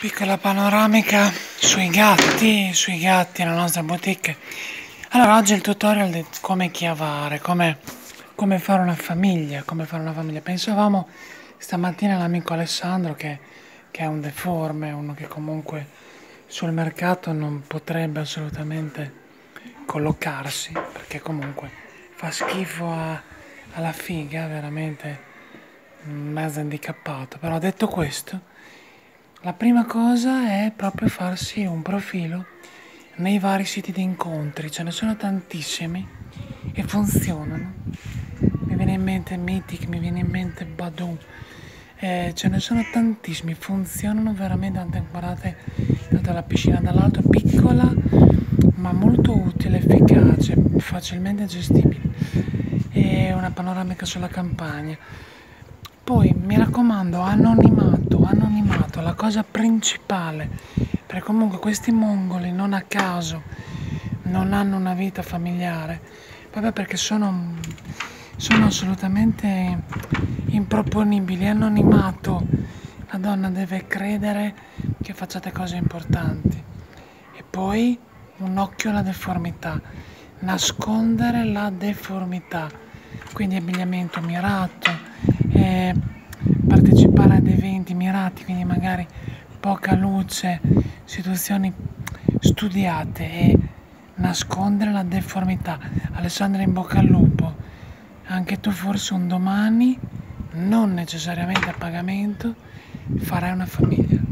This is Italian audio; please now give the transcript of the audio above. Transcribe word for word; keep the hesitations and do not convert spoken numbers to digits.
Piccola panoramica sui gatti, sui gatti nella nostra boutique. Allora, oggi il tutorial di come chiavare, come, come fare una famiglia, come fare una famiglia. Pensavamo stamattina all'amico Alessandro che, che è un deforme, uno che comunque sul mercato non potrebbe assolutamente collocarsi, perché comunque fa schifo a, alla figa, veramente mezzo handicappato. Però detto questo, la prima cosa è proprio farsi un profilo nei vari siti di incontri, ce ne sono tantissimi e funzionano. Mi viene in mente Mythic, mi viene in mente Badoo, eh, ce ne sono tantissimi, funzionano veramente tante. Guardate, guardate la piscina dall'alto, piccola ma molto utile, efficace, facilmente gestibile, e una panoramica sulla campagna. Poi mi raccomando, anonimato, anonimato, la cosa principale, perché comunque questi mongoli non a caso non hanno una vita familiare, proprio perché sono, sono assolutamente improponibili. Anonimato, la donna deve credere che facciate cose importanti. E poi un occhio alla deformità, nascondere la deformità, quindi abbigliamento mirato, eh, partecipare ad eventi mirati, quindi magari poca luce, situazioni studiate, e nascondere la deformità. Alessandra, in bocca al lupo, anche tu forse un domani, non necessariamente a pagamento, farai una famiglia.